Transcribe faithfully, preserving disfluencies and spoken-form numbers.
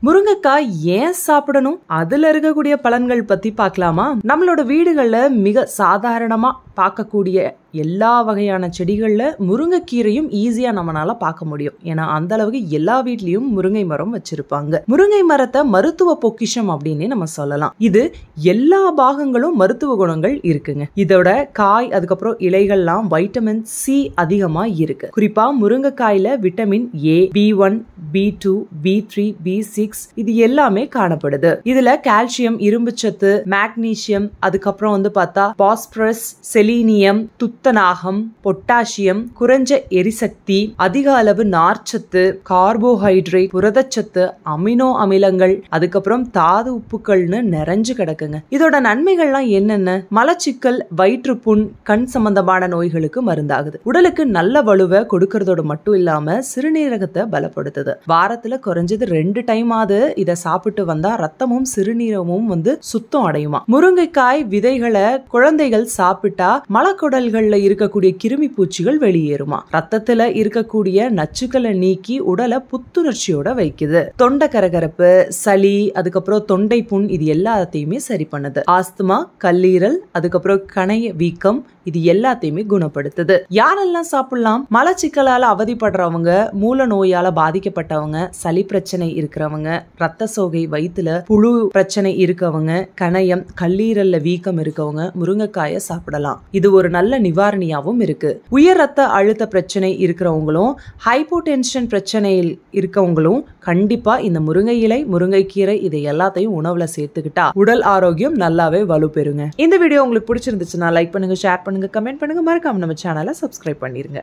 முருங்கைக்காய் ஏன் சாப்பிடணும், அதுல இருக்கக்கூடிய பலன்கள் பத்தி பார்க்கலாமா? நம்மளோட வீடுகள்ல மிக சாதாரணமா பார்க்கக்கூடிய எல்லா வகையான செடிகள்ல முருங்கைக்கீரையும் ஈஸியா நம்மளால பார்க்க முடியும். ஏன்னா அந்த அளவுக்கு எல்லா வீட்லயும் முருங்கை மரம் வச்சிருப்பாங்க. முருங்கை மரத்தை மருத்துவ பொக்கிஷம் அப்படின்னு நம்ம சொல்லலாம். இது எல்லா பாகங்களும் மருத்துவ குணங்கள் இருக்குங்க. இதோட காய் அதுக்கப்புறம் இலைகள்லாம் வைட்டமின் சி அதிகமா இருக்கு. குறிப்பா முருங்கைக்காயில vitamin A, B one, B two, B three, B six இது எல்லாமே காணப்படுது. இதுல கால்சியம், இரும்பு சத்து, மேக்னீசியம், அதுக்கப்புறம் வந்து பார்த்தா பாஸ்பரஸ், செலீனியம், துத்தநாகம், பொட்டாசியம், குறைஞ்ச எரிசக்தி, அதிக அளவு நார்ச்சத்து, கார்போஹைட்ரேட், புரதச்சத்து, அமினோ அமிலங்கள், அதுக்கப்புறம் தாது உப்புக்கள்னு நிறைஞ்சு கிடக்குங்க. இதோட நன்மைகள்லாம் என்னென்ன? மலச்சிக்கல், வயிற்றுப்புண், கண் சம்பந்தமான நோய்களுக்கு மருந்தாகுது. உடலுக்கு நல்ல வலுவை கொடுக்கறதோட மட்டும் இல்லாம சிறுநீரகத்தை பலப்படுத்துது. வாரத்துல குறைஞ்சது ரெண்டு டைம் ஆது இதை சாப்பிட்டு வந்தா ரத்தமும் சிறுநீரகமும் வந்து சுத்தம் அடையுமா. முருங்கைக்காய் விதைகளை குழந்தைகள் சாப்பிட்டா மலக்குடல்கள்ல இருக்கக்கூடிய கிருமி பூச்சிகள் வெளியேறுமா. ரத்தத்துல இருக்கக்கூடிய நச்சுக்களை நீக்கி உடலை புத்துணர்ச்சியோட வைக்குது. தொண்டை கரகரப்பு, சளி, அதுக்கப்புறம் தொண்டை புண் இது எல்லாத்தையுமே சரி பண்ணுது. ஆஸ்துமா, கல்லீரல், அதுக்கப்புறம் கணைய வீக்கம் இது எல்லாத்தையுமே குணப்படுத்துது. யாரெல்லாம் சாப்பிடலாம்? மலச்சிக்கலால அவதிப்படுறவங்க, மூல நோயால பாதிக்கப்பட்டவங்க, சளி பிரச்சனை இருக்கிறவங்க, ரத்த சோகை, வயிற்றுல புழு பிரச்சனை இருக்கவங்க, கணையம், கல்லீரல்ல வீக்கம் இருக்கவங்க முருங்கைக்காயை சாப்பிடலாம். இது ஒரு நல்ல நிவாரணியாவும் இருக்கு. உயர் ரத்த அழுத்த பிரச்சனை இருக்கிறவங்களும், ஹைப்போடென்ஷன் பிரச்சனையில் இருக்கவங்களும் கண்டிப்பா இந்த முருங்கை இலை, முருங்கைக்கீரை இதை எல்லாத்தையும் உணவுல சேர்த்துக்கிட்டா உடல் ஆரோக்கியம் நல்லாவே வலுப்பெறுங்க. இந்த வீடியோ உங்களுக்கு பிடிச்சிருந்துச்சுன்னா லைக் பண்ணுங்க, ஷேர் பண்ணுங்க, கமெண்ட் பண்ணுங்க, மறக்காம நம்ம சேனலை சப்ஸ்கிரைப் பண்ணிருங்க.